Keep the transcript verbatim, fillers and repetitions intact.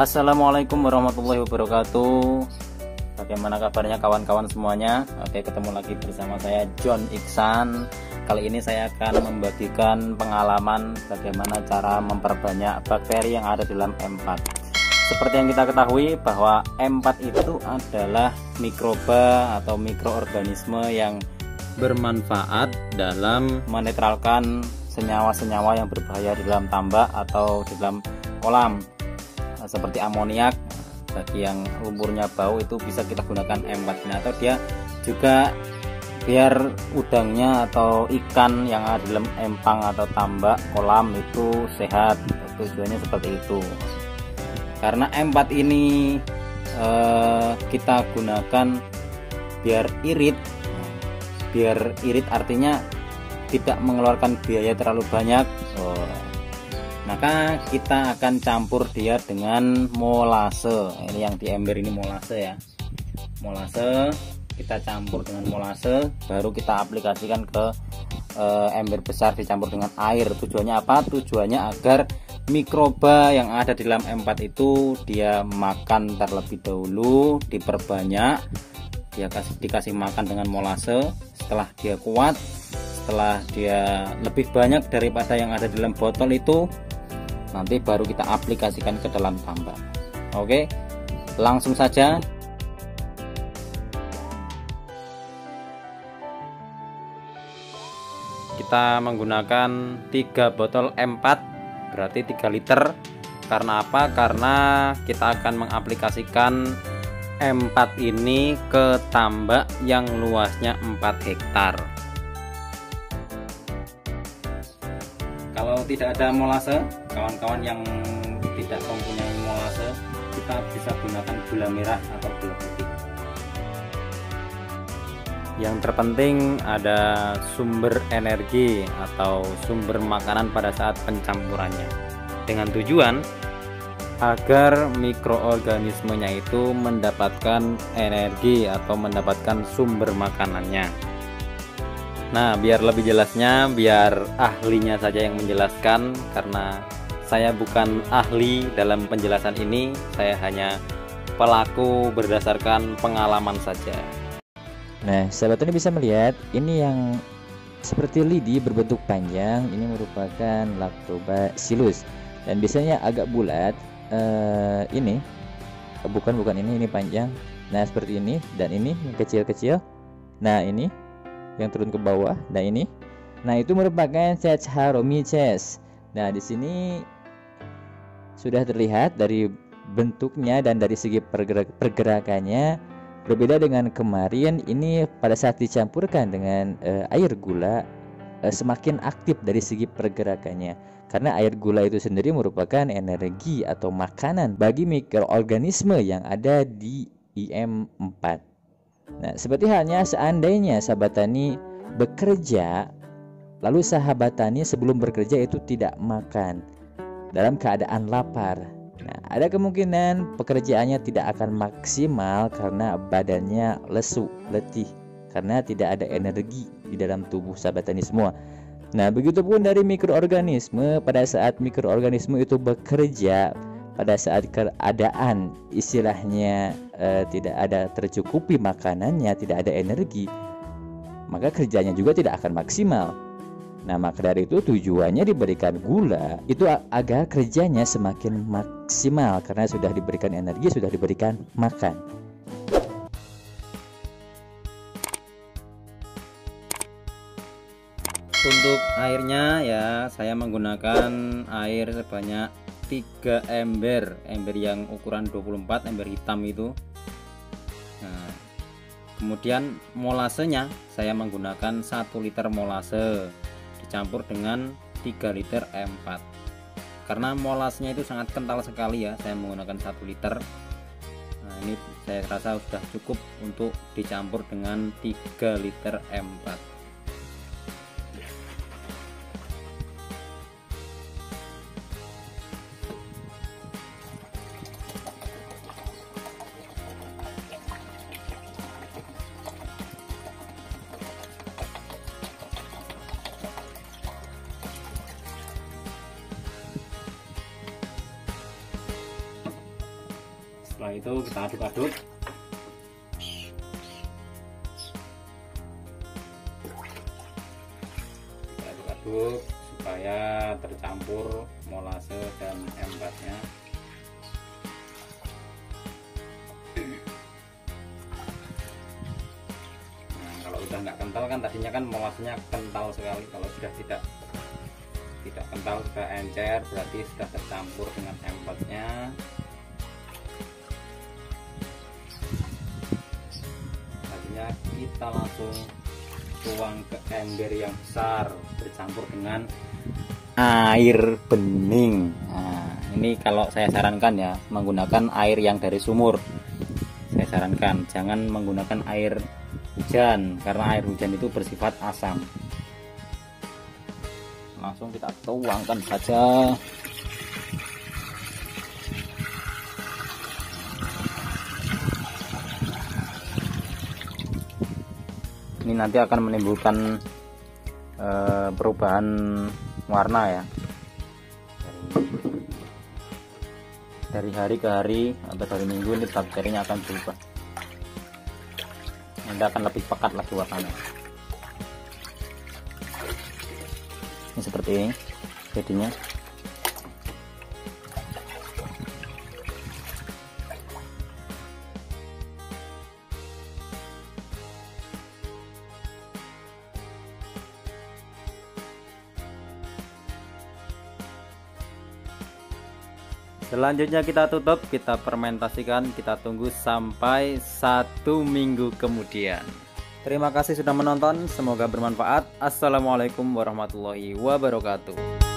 Assalamualaikum warahmatullahi wabarakatuh. Bagaimana kabarnya kawan-kawan semuanya? Oke, ketemu lagi bersama saya John Iksan. Kali ini saya akan membagikan pengalaman bagaimana cara memperbanyak bakteri yang ada dalam M empat. Seperti yang kita ketahui bahwa M empat itu adalah mikroba atau mikroorganisme yang bermanfaat dalam menetralkan senyawa-senyawa yang berbahaya di dalam tambak atau di dalam kolam, seperti amoniak. Bagi yang lumpurnya bau itu bisa kita gunakan M empat ini, atau dia juga biar udangnya atau ikan yang ada dalam empang atau tambak kolam itu sehat. Tujuannya seperti itu. Karena M empat ini eh, kita gunakan biar irit. Biar irit artinya tidak mengeluarkan biaya terlalu banyak. Oh, maka kita akan campur dia dengan molase. Ini yang di ember ini molase ya. Molase kita campur dengan molase, baru kita aplikasikan ke e, ember besar dicampur dengan air. Tujuannya apa? Tujuannya agar mikroba yang ada di dalam M empat itu dia makan terlebih dahulu, diperbanyak. Dia kasih dikasih makan dengan molase. Setelah dia kuat, setelah dia lebih banyak daripada yang ada di dalam botol itu, nanti baru kita aplikasikan ke dalam tambak. Oke, langsung saja. Kita menggunakan tiga botol M empat, berarti tiga liter. Karena apa? Karena kita akan mengaplikasikan M empat ini ke tambak yang luasnya empat hektar. Kalau tidak ada molase, kawan-kawan yang tidak mempunyai molase, kita bisa gunakan gula merah atau gula putih. Yang terpenting ada sumber energi atau sumber makanan pada saat pencampurannya, dengan tujuan agar mikroorganismenya itu mendapatkan energi atau mendapatkan sumber makanannya. Nah, biar lebih jelasnya, biar ahlinya saja yang menjelaskan, karena saya bukan ahli dalam penjelasan ini, saya hanya pelaku berdasarkan pengalaman saja. Nah, sahabat ini bisa melihat ini yang seperti lidi berbentuk panjang, ini merupakan Lactobacillus dan biasanya agak bulat. Uh, ini bukan bukan ini ini panjang. Nah, seperti ini, dan ini yang kecil-kecil. Nah, ini yang turun ke bawah. Nah, ini. Nah, itu merupakan Saccharomyces. Nah, di sini sudah terlihat dari bentuknya dan dari segi pergerak pergerakannya berbeda dengan kemarin. Ini pada saat dicampurkan dengan uh, air gula uh, semakin aktif dari segi pergerakannya. Karena air gula itu sendiri merupakan energi atau makanan bagi mikroorganisme yang ada di I M empat. Nah, seperti halnya seandainya sahabat tani bekerja, lalu sahabat tani sebelum bekerja itu tidak makan dalam keadaan lapar. Nah, ada kemungkinan pekerjaannya tidak akan maksimal karena badannya lesu, letih, karena tidak ada energi di dalam tubuh sahabat tani semua. Nah, begitupun dari mikroorganisme, pada saat mikroorganisme itu bekerja, pada saat keadaan istilahnya eh, tidak ada tercukupi makanannya, tidak ada energi, maka kerjanya juga tidak akan maksimal. Nah, maka dari itu tujuannya diberikan gula itu agar kerjanya semakin maksimal, karena sudah diberikan energi, sudah diberikan makan. Untuk airnya ya, saya menggunakan air sebanyak tiga ember, ember yang ukuran dua puluh empat, ember hitam itu. Nah, kemudian molasenya saya menggunakan satu liter molase dicampur dengan tiga liter M empat. Karena molasnya itu sangat kental sekali ya, saya menggunakan satu liter. Nah, ini saya rasa sudah cukup untuk dicampur dengan tiga liter M empat. Setelah itu kita aduk-aduk. Kita aduk-aduk supaya tercampur molase dan empatnya. Nah, kalau udah nggak kental kan, tadinya kan molasenya kental sekali. Kalau sudah tidak tidak kental, sudah encer, berarti sudah tercampur dengan empatnya. Tadinya kita langsung tuang ke ember yang besar bercampur dengan air bening. Nah, ini kalau saya sarankan ya, menggunakan air yang dari sumur. Saya sarankan jangan menggunakan air hujan, karena air hujan itu bersifat asam. Langsung kita tuangkan saja. Ini nanti akan menimbulkan e, perubahan warna ya, dari, dari hari ke hari atau dari minggu ini bakterinya akan berubah. Nanti akan lebih pekat lagi warnanya. Ini seperti ini jadinya. Selanjutnya kita tutup, kita fermentasikan, kita tunggu sampai satu minggu kemudian. Terima kasih sudah menonton, semoga bermanfaat. Assalamualaikum warahmatullahi wabarakatuh.